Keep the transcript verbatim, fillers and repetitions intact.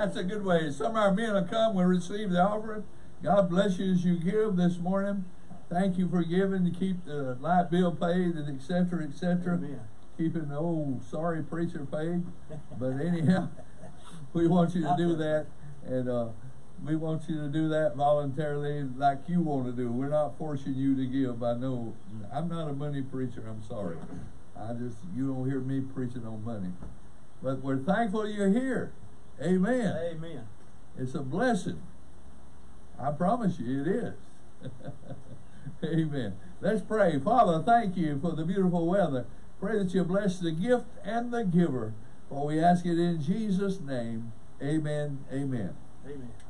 That's a good way. Some of our men will come, we'll receive the offering. God bless you as you give this morning. Thank you for giving to keep the light bill paid and et cetera, et cetera. Amen. Keeping the old sorry preacher paid. But anyhow, we want you to do that. And uh, we want you to do that voluntarily like you want to do. We're not forcing you to give. I know I'm not a money preacher. I'm sorry. I just, you don't hear me preaching on money. But we're thankful you're here. Amen. Amen. It's a blessing. I promise you it is. Amen. Let's pray. Father, thank you for the beautiful weather. Pray that you bless the gift and the giver. For we ask it in Jesus' name. Amen. Amen. Amen.